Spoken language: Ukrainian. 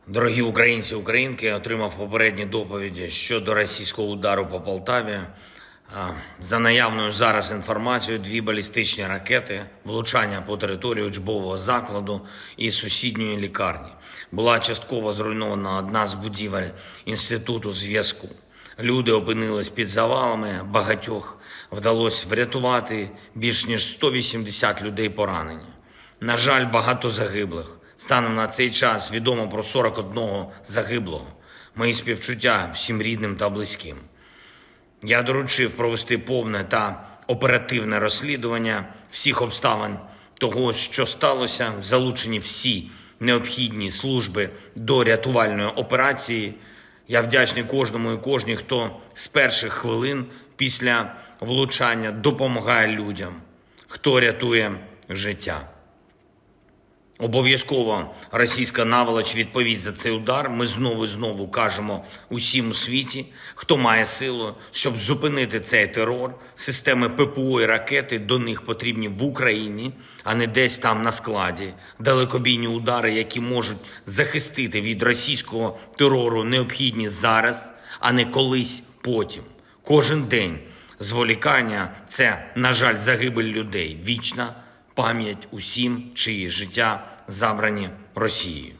Дорогі українці і українки, я отримав попередні доповіді щодо російського удару по Полтаві. За наявною зараз інформацією, 2 балістичні ракети, влучання по території учбового закладу і сусідньої лікарні. Була частково зруйнована одна з будівель Інституту зв'язку. Люди опинились під завалами, багатьох вдалося врятувати, більш ніж 180 людей поранені. На жаль, багато загиблих. Станом на цей час відомо про 41 загиблого. Мої співчуття всім рідним та близьким. Я доручив провести повне та оперативне розслідування всіх обставин того, що сталося, залучені всі необхідні служби до рятувальної операції. Я вдячний кожному і кожній, хто з перших хвилин після влучання допомагає людям, хто рятує життя. Обов'язково російська наволоч відповість за цей удар. Ми знову і знову кажемо усім у світі, хто має силу, щоб зупинити цей терор. Системи ППО і ракети до них потрібні в Україні, а не десь там на складі. Далекобійні удари, які можуть захистити від російського терору, необхідні зараз, а не колись потім. Кожен день зволікання – це, на жаль, загибель людей. Вічна пам'ять усім, чиї життя забрані Росією.